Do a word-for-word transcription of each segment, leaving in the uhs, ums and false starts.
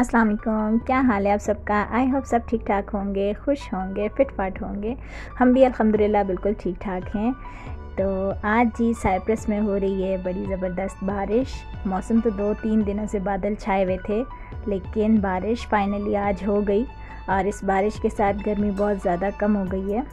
अस्सलाम वालेकुम, क्या हाल है आप सबका। आई होप सब ठीक ठाक होंगे, खुश होंगे, फिट फाट होंगे। हम भी अल्हम्दुलिल्लाह बिल्कुल ठीक ठाक हैं। तो आज जी साइप्रस में हो रही है बड़ी ज़बरदस्त बारिश। मौसम तो दो तीन दिनों से बादल छाए हुए थे, लेकिन बारिश फाइनली आज हो गई और इस बारिश के साथ गर्मी बहुत ज़्यादा कम हो गई है।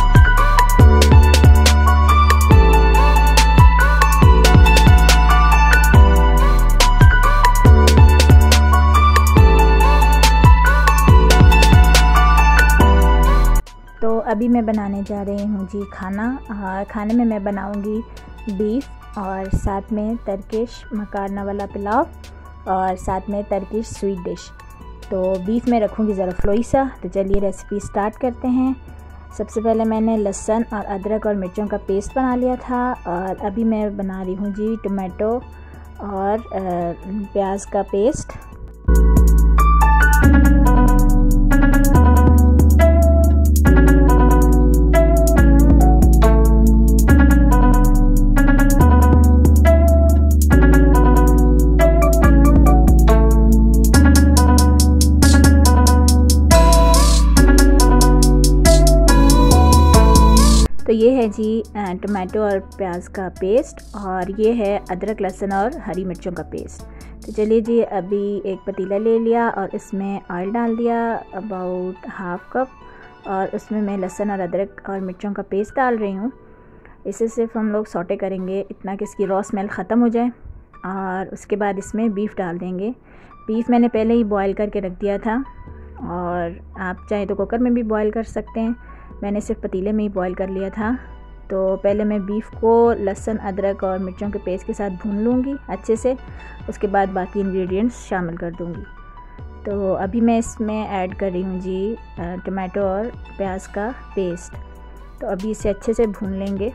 तो अभी मैं बनाने जा रही हूँ जी खाना। और खाने में मैं बनाऊँगी बीफ और साथ में टर्किश मकारना वाला पुलाव और साथ में टर्किश स्वीट डिश। तो बीफ में रखूँगी ज़रा फ्लोइसा। तो चलिए रेसिपी स्टार्ट करते हैं। सबसे पहले मैंने लहसुन और अदरक और मिर्चों का पेस्ट बना लिया था और अभी मैं बना रही हूँ जी टमाटो और प्याज का पेस्ट। तो ये है जी टमाटो और प्याज का पेस्ट और ये है अदरक लहसुन और हरी मिर्चों का पेस्ट। तो चलिए जी अभी एक पतीला ले लिया और इसमें ऑयल डाल दिया अबाउट हाफ कप और उसमें मैं लहसुन और अदरक और मिर्चों का पेस्ट डाल रही हूँ। इसे सिर्फ हम लोग सौटे करेंगे इतना कि इसकी रॉ स्मेल ख़त्म हो जाए और उसके बाद इसमें बीफ डाल देंगे। बीफ मैंने पहले ही बॉयल करके रख दिया था और आप चाहे तो कुकर में भी बॉयल कर सकते हैं। मैंने सिर्फ पतीले में ही बॉईल कर लिया था। तो पहले मैं बीफ को लहसुन अदरक और मिर्चों के पेस्ट के साथ भून लूँगी अच्छे से, उसके बाद बाकी इंग्रेडिएंट्स शामिल कर दूँगी। तो अभी मैं इसमें ऐड कर रही हूँ जी टमाटो और प्याज का पेस्ट। तो अभी इसे अच्छे से भून लेंगे।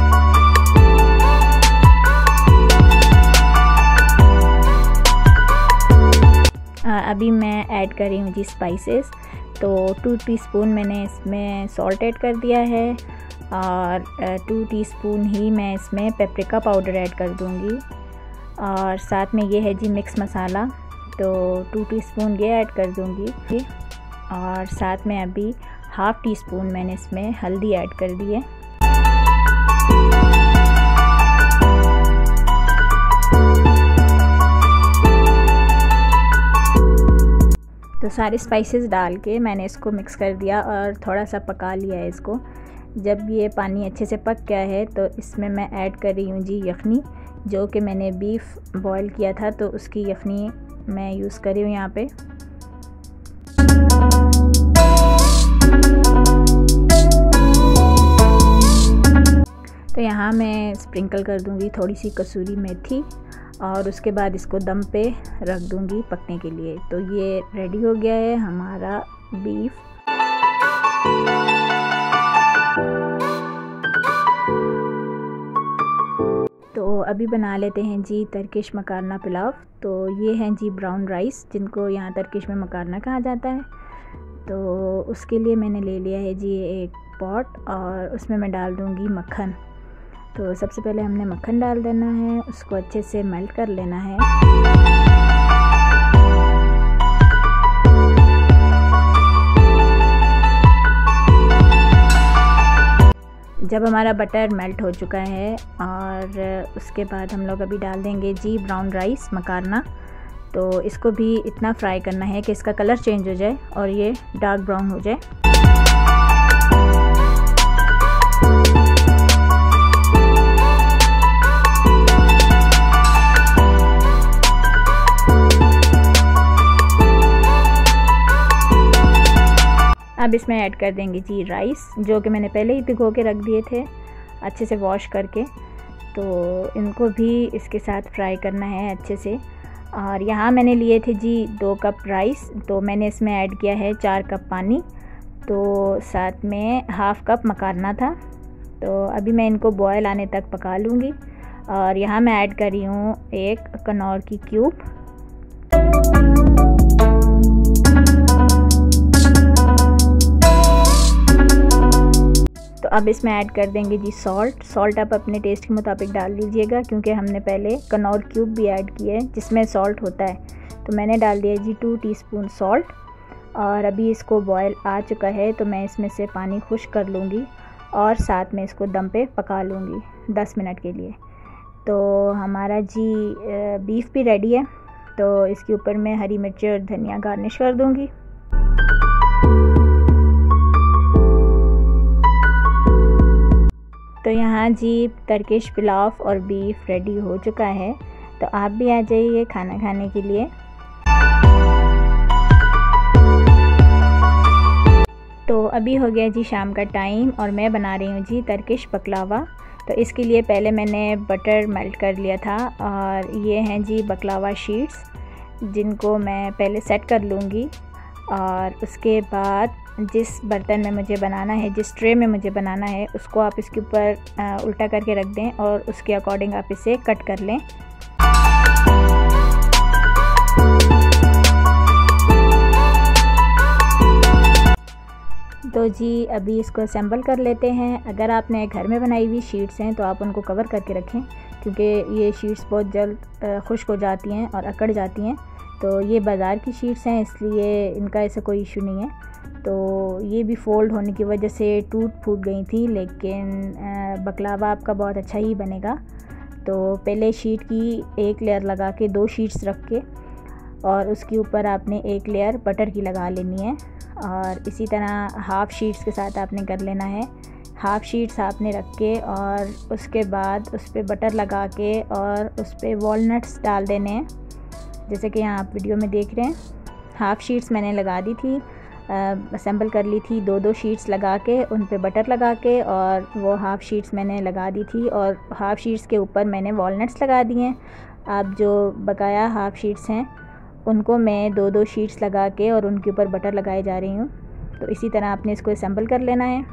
अभी मैं ऐड कर रही हूँ जी स्पाइसेस। तो टू टीस्पून मैंने इसमें सॉल्ट ऐड कर दिया है और टू टीस्पून ही मैं इसमें पेपरिका पाउडर ऐड कर दूंगी और साथ में ये है जी मिक्स मसाला। तो टू टीस्पून ये ऐड कर दूंगी और साथ में अभी हाफ़ टी स्पून मैंने इसमें हल्दी ऐड कर दी है। तो सारे स्पाइसेस डाल के मैंने इसको मिक्स कर दिया और थोड़ा सा पका लिया है इसको। जब ये पानी अच्छे से पक गया है तो इसमें मैं ऐड कर रही हूँ जी यखनी, जो कि मैंने बीफ बॉईल किया था तो उसकी यखनी मैं यूज़ कर रही हूँ यहाँ पे। तो यहाँ मैं स्प्रिंकल कर दूँगी थोड़ी सी कसूरी मेथी और उसके बाद इसको दम पे रख दूँगी पकने के लिए। तो ये रेडी हो गया है हमारा बीफ। तो अभी बना लेते हैं जी टर्किश मकारना पुलाव। तो ये हैं जी ब्राउन राइस, जिनको यहाँ टर्किश में मकारना कहा जाता है। तो उसके लिए मैंने ले लिया है जी एक पॉट और उसमें मैं डाल दूँगी मक्खन। तो सबसे पहले हमने मक्खन डाल देना है, उसको अच्छे से मेल्ट कर लेना है। जब हमारा बटर मेल्ट हो चुका है और उसके बाद हम लोग अभी डाल देंगे जी ब्राउन राइस मकारना। तो इसको भी इतना फ्राई करना है कि इसका कलर चेंज हो जाए और ये डार्क ब्राउन हो जाए। अब इसमें ऐड कर देंगे जी राइस, जो कि मैंने पहले ही भिगो के रख दिए थे अच्छे से वॉश करके। तो इनको भी इसके साथ फ्राई करना है अच्छे से। और यहाँ मैंने लिए थे जी दो कप राइस, तो मैंने इसमें ऐड किया है चार कप पानी। तो साथ में हाफ़ कप मकारना था। तो अभी मैं इनको बॉयल आने तक पका लूँगी। और यहाँ मैं ऐड कर रही हूँ एक कनौर की क्यूब। तो अब इसमें ऐड कर देंगे जी सॉल्ट। सॉल्ट आप अपने टेस्ट के मुताबिक डाल लीजिएगा, क्योंकि हमने पहले कनौर क्यूब भी ऐड किए हैं जिसमें सॉल्ट होता है। तो मैंने डाल दिया जी टू टीस्पून सॉल्ट और अभी इसको बॉयल आ चुका है तो मैं इसमें से पानी खुश कर लूँगी और साथ में इसको दम पे पका लूँगी दस मिनट के लिए। तो हमारा जी बीफ भी रेडी है, तो इसके ऊपर मैं हरी मिर्ची और धनिया गार्निश कर दूँगी। तो यहाँ जी टर्किश पुलाव और बीफ रेडी हो चुका है, तो आप भी आ जाइए खाना खाने के लिए। तो अभी हो गया जी शाम का टाइम और मैं बना रही हूँ जी टर्किश बकलावा। तो इसके लिए पहले मैंने बटर मेल्ट कर लिया था और ये हैं जी बकलावा शीट्स, जिनको मैं पहले सेट कर लूँगी और उसके बाद जिस बर्तन में मुझे बनाना है, जिस ट्रे में मुझे बनाना है, उसको आप इसके ऊपर उल्टा करके रख दें और उसके अकॉर्डिंग आप इसे कट कर लें। तो जी अभी इसको असेंबल कर लेते हैं। अगर आपने घर में बनाई हुई शीट्स हैं तो आप उनको कवर करके रखें, क्योंकि ये शीट्स बहुत जल्द खुश्क हो जाती हैं और अकड़ जाती हैं। तो ये बाज़ार की शीट्स हैं, इसलिए इनका ऐसा कोई इशू नहीं है। तो ये भी फ़ोल्ड होने की वजह से टूट फूट गई थी, लेकिन बकलावा आपका बहुत अच्छा ही बनेगा। तो पहले शीट की एक लेयर लगा के दो शीट्स रख के और उसके ऊपर आपने एक लेयर बटर की लगा लेनी है और इसी तरह हाफ़ शीट्स के साथ आपने कर लेना है। हाफ़ शीट्स आपने रख के और उसके बाद उस पर बटर लगा के और उस पर वॉलनट्स डाल देने हैं, जैसे कि यहाँ आप वीडियो में देख रहे हैं। हाफ़ शीट्स मैंने लगा दी थी, असेंबल कर ली थी, दो दो शीट्स लगा के उन पे बटर लगा के, और वो हाफ़ शीट्स मैंने लगा दी थी और हाफ़ शीट्स के ऊपर मैंने वॉलनट्स लगा दिए हैं। अब जो बकाया हाफ़ शीट्स हैं उनको मैं दो दो शीट्स लगा के और उनके ऊपर बटर लगाए जा रही हूँ। तो इसी तरह आपने इसको असेंबल कर लेना है।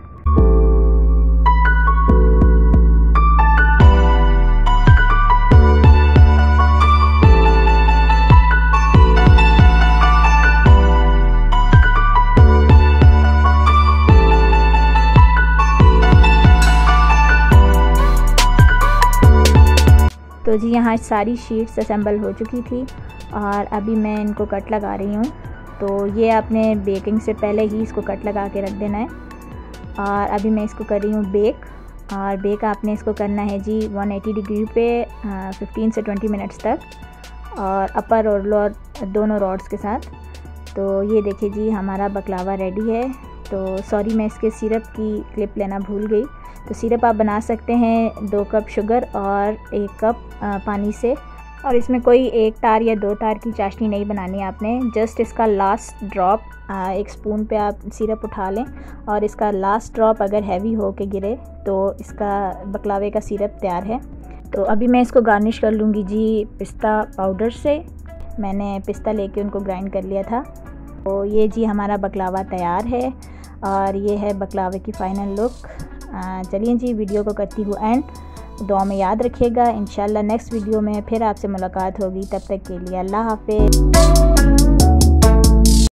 तो जी यहाँ सारी शीट्स असेंबल हो चुकी थी और अभी मैं इनको कट लगा रही हूँ। तो ये आपने बेकिंग से पहले ही इसको कट लगा के रख देना है और अभी मैं इसको कर रही हूँ बेक। और बेक आपने इसको करना है जी एक सौ अस्सी डिग्री पे फिफ्टीन से ट्वेंटी मिनट्स तक, और अपर और लोअर दोनों रॉड्स के साथ। तो ये देखिए जी हमारा बकलावा रेडी है। तो सॉरी मैं इसके सिरप की क्लिप लेना भूल गई। तो सिरप आप बना सकते हैं दो कप शुगर और एक कप पानी से, और इसमें कोई एक तार या दो तार की चाशनी नहीं बनानी है आपने। जस्ट इसका लास्ट ड्रॉप एक स्पून पे आप सिरप उठा लें और इसका लास्ट ड्रॉप अगर हैवी हो के गिरे तो इसका बकलावे का सिरप तैयार है। तो अभी मैं इसको गार्निश कर लूँगी जी पिस्ता पाउडर से। मैंने पिस्ता लेके उनको ग्राइंड कर लिया था। तो ये जी हमारा बकलावा तैयार है और ये है बकलावे की फ़ाइनल लुक। चलिए जी वीडियो को करती हूँ एंड, दुआ में याद रखिएगा। इंशाल्लाह नेक्स्ट वीडियो में फिर आपसे मुलाकात होगी, तब तक के लिए अल्लाह हाफ़िज़।